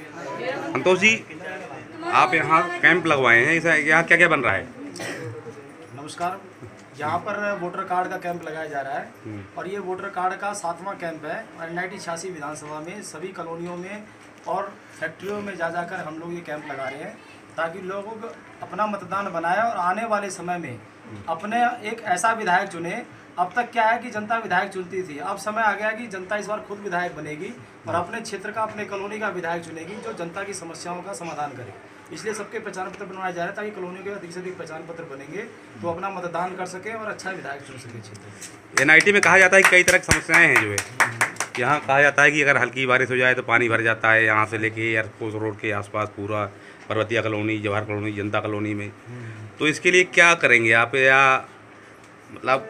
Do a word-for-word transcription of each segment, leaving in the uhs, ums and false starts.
संतोष जी, आप यहाँ कैंप लगवाए हैं, इसे यहाँ क्या क्या बन रहा है? नमस्कार। यहाँ पर वोटर कार्ड का कैंप लगाया जा रहा है और ये वोटर कार्ड का सातवां कैंप है। एन आई टी छियासी विधानसभा में सभी कॉलोनियों में और फैक्ट्रियों में जा जाकर हम लोग ये कैंप लगा रहे हैं ताकि लोग अपना मतदान बनाए और आने वाले समय में अपने एक ऐसा विधायक चुने। अब तक क्या है कि जनता विधायक चुनती थी, अब समय आ गया कि जनता इस बार खुद विधायक बनेगी और अपने क्षेत्र का, अपने कॉलोनी का विधायक चुनेगी जो जनता की समस्याओं का समाधान करे। इसलिए सबके पहचान पत्र बनवाए जा रहे हैं ताकि कॉलोनी के अधिक से अधिक पहचान पत्र बनेंगे तो अपना मतदान कर सके और अच्छा विधायक चुन सके क्षेत्र। एन आई टी में कहा जाता है कि कई तरह की समस्याएं हैं जो है, यहाँ कहा जाता है कि अगर हल्की बारिश हो जाए तो पानी भर जाता है यहाँ से लेके एयरपोर्ट रोड के आसपास पूरा Parvatiya colony, Jawahar colony, Janata colony में। तो इसके लिए क्या करेंगे आप, या मतलब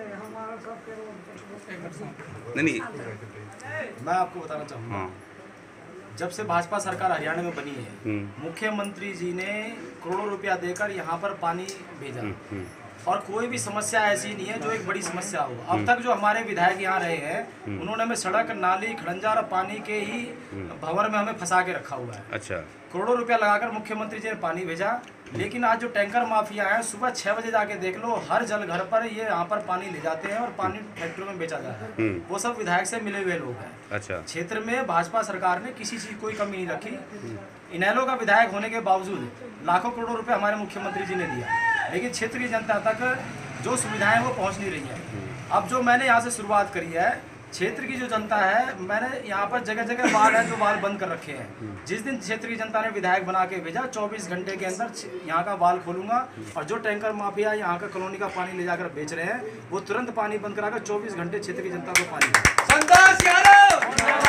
नहीं नहीं मैं आपको बताना चाहूँगा, हाँ, जब से भाजपा सरकार हरियाणा में बनी है, मुख्यमंत्री जी ने करोड़ों रुपया देकर यहाँ पर पानी भेजा और कोई भी समस्या ऐसी नहीं है जो एक बड़ी समस्या हो। अब तक जो हमारे विधायक यहाँ रहे हैं उन्होंने हमें सड़क, नाली, खड़ंजा और पानी के ही भंवर में हमें फंसा के रखा हुआ है। अच्छा, करोड़ों रुपया लगाकर मुख्यमंत्री जी ने पानी भेजा, लेकिन आज जो टैंकर माफिया है सुबह छह बजे जाके देख लो, हर जल घर पर ये यहाँ पर पानी ले जाते हैं और पानी फैक्ट्रियों में बेचा जाता है। वो सब विधायक से मिले हुए लोग हैं। अच्छा, क्षेत्र में भाजपा सरकार ने किसी चीज कोई कमी नहीं रखी। इनेलो का विधायक होने के बावजूद लाखों करोड़ों रुपए हमारे मुख्यमंत्री जी ने दिया, लेकिन क्षेत्र की जनता तक जो सुविधाएं वो पहुंच नहीं रही है। अब जो मैंने यहाँ से शुरुआत करी है, क्षेत्र की जो जनता है, मैंने यहाँ पर जगह जगह वाल है जो वाल बंद कर रखे हैं। जिस दिन क्षेत्र की जनता ने विधायक बना के भेजा, चौबीस घंटे के अंदर यहाँ का वाल खोलूंगा और जो टैंकर माफिया यहाँ का कॉलोनी का पानी ले जाकर बेच रहे हैं वो तुरंत पानी बंद कराकर चौबीस घंटे क्षेत्र की जनता को पानी। संतोष यादव,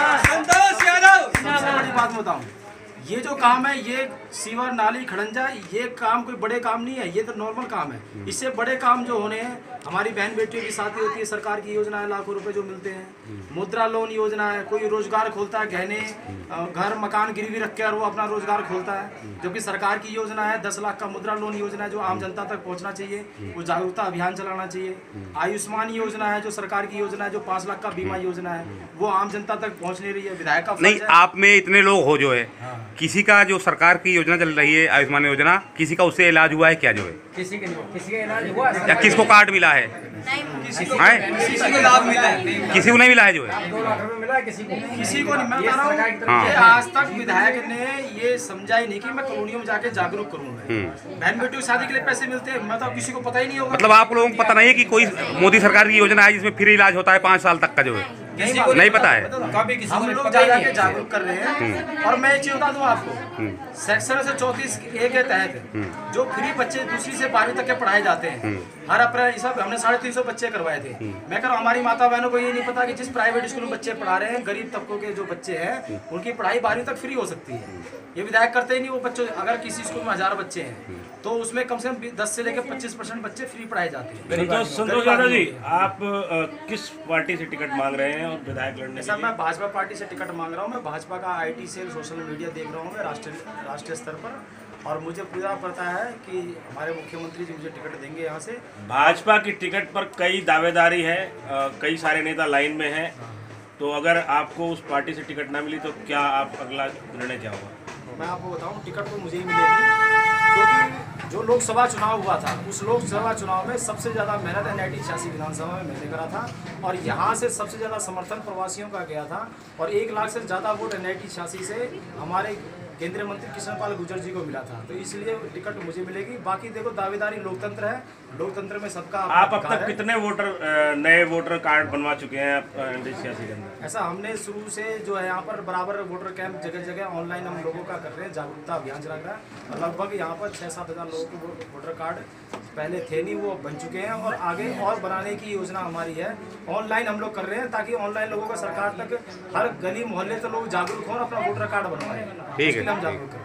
संतोष यादव। सबसे बड़ी बात बताऊँ, ये जो काम है, ये सीवर, नाली, खड़ंजा, ये काम कोई बड़े काम नहीं है, ये तो नॉर्मल काम है। इससे बड़े काम जो होने हैं, हमारी बहन बेटियों की शादी होती है, सरकार की योजना है, लाखों रुपए जो मिलते हैं, मुद्रा लोन योजना है, कोई रोजगार खोलता है, गहने, घर, मकान गिरवी रख कर वो अपना रोजगार खोलता है, जो कि सरकार की योजना है। दस लाख का मुद्रा लोन योजना है जो आम जनता तक पहुंचना चाहिए, वो जागरूकता अभियान चलाना चाहिए। आयुष्मान योजना है जो सरकार की योजना है, जो पाँच लाख का बीमा योजना है, वो आम जनता तक पहुँच नहीं रही है। विधायक का नहीं, आप में इतने लोग हो जो है, किसी का जो सरकार की योजना चल रही है आयुष्मान योजना, किसी का उससे इलाज हुआ है क्या जो है? किसी के नहीं, किसी का इलाज हुआ या किसको कार्ड मिला है? किसी को किसी को लाभ मिला है, किसी को नहीं मिला है जो है? दो लाख रुपए मिला है किसी को, किसी को नहीं। मैं बता रहा हूँ, हाँ। आज तक विधायक ने ये समझा ही नहीं कि मैं कॉलोनियों में जाके जागरूक करूंगा। बहन बेटियों की शादी के लिए पैसे मिलते हैं, मतलब किसी को पता ही नहीं होगा। मतलब आप लोगों को पता नहीं है कि कोई मोदी सरकार की योजना है जिसमें फ्री इलाज होता है पाँच साल तक का जो है? किसी को नहीं पता है। कभी किसी हम लोग जा जाके जागरूक कर रहे हैं। और मैं ये चीज बता दूं आपको, सेक्शन से चौंतीस ए के तहत जो फ्री बच्चे दूसरी से बारहवीं तक के पढ़ाए जाते हैं, हर अप्रैल सब हमने साढ़े तीन सौ बच्चे करवाए थे। मैं कह रहा हूँ हमारी माता बहनों को ये नहीं पता कि जिस प्राइवेट स्कूल में बच्चे पढ़ा रहे हैं, गरीब तबकों के जो बच्चे हैं उनकी पढ़ाई बारहवीं तक फ्री हो सकती है। ये विधायक करते ही नहीं। वो बच्चों, अगर किसी स्कूल में हजार बच्चे हैं तो उसमें कम से कम दस से लेकर पच्चीस परसेंट बच्चे फ्री पढ़ाए जाते हैं। संतोष यादव जी, आप किस पार्टी से टिकट मांग रहे हैं और विधायक लड़ने? सर, मैं भाजपा पार्टी से टिकट मांग रहा हूँ। मैं भाजपा का I T cell, social media देख रहा हूँ मैं राष्ट्रीय राष्ट्रीय स्तर पर, और मुझे पूरा पता है कि हमारे मुख्यमंत्री जी मुझे टिकट देंगे यहाँ से। भाजपा की टिकट पर कई दावेदारी है, कई सारे नेता लाइन में हैं, तो अगर आपको उस पार्टी से टिकट ना मिली तो क्या आप अगला निर्णय क्या होगा? मैं आपको बताऊं, टिकट तो मुझे ही मिलेगी, क्योंकि जो लोकसभा चुनाव हुआ था उस लोकसभा चुनाव में सबसे ज़्यादा मेहनत एन आई टी छियासी विधानसभा में मैंने करा था और यहाँ से सबसे ज़्यादा समर्थन प्रवासियों का गया था और एक लाख से ज़्यादा वोट एन आई टी छियासी से हमारे केंद्रीय मंत्री कृष्ण पाल गुर्जर जी को मिला था। तो इसलिए टिकट मुझे मिलेगी। बाकी देखो, दावेदारी लोकतंत्र है, लोकतंत्र में सबका आप अब तक कितने वोटर नए वोटर कार्ड बनवा चुके हैं एन टी छियासी के अंदर? ऐसा हमने शुरू से जो है यहाँ पर बराबर वोटर कैंप जगह जगह ऑनलाइन हम लोगों का कर रहे हैं, जागरूकता अभियान चला रहा है और लगभग यहाँ पर छः सात हज़ार लोगों के वोटर कार्ड पहले थे नहीं, वो बन चुके हैं और आगे और बनाने की योजना हमारी है। ऑनलाइन हम लोग कर रहे हैं ताकि ऑनलाइन लोगों का सरकार तक, हर गली मोहल्ले तो लोग जागरूक हों और अपना वोटर कार्ड बनवाएं। ठीक है। हम जागरूक करें।